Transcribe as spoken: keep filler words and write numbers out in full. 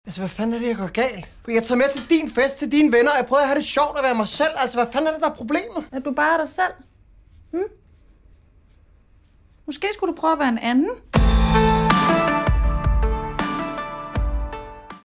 Altså, hvad fanden er det, jeg går galt? Jeg tager med til din fest, til dine venner, og jeg prøver at have det sjovt at være mig selv. Altså, hvad fanden er det, der er problemet? At du bare er dig selv? Hm? Måske skulle du prøve at være en anden?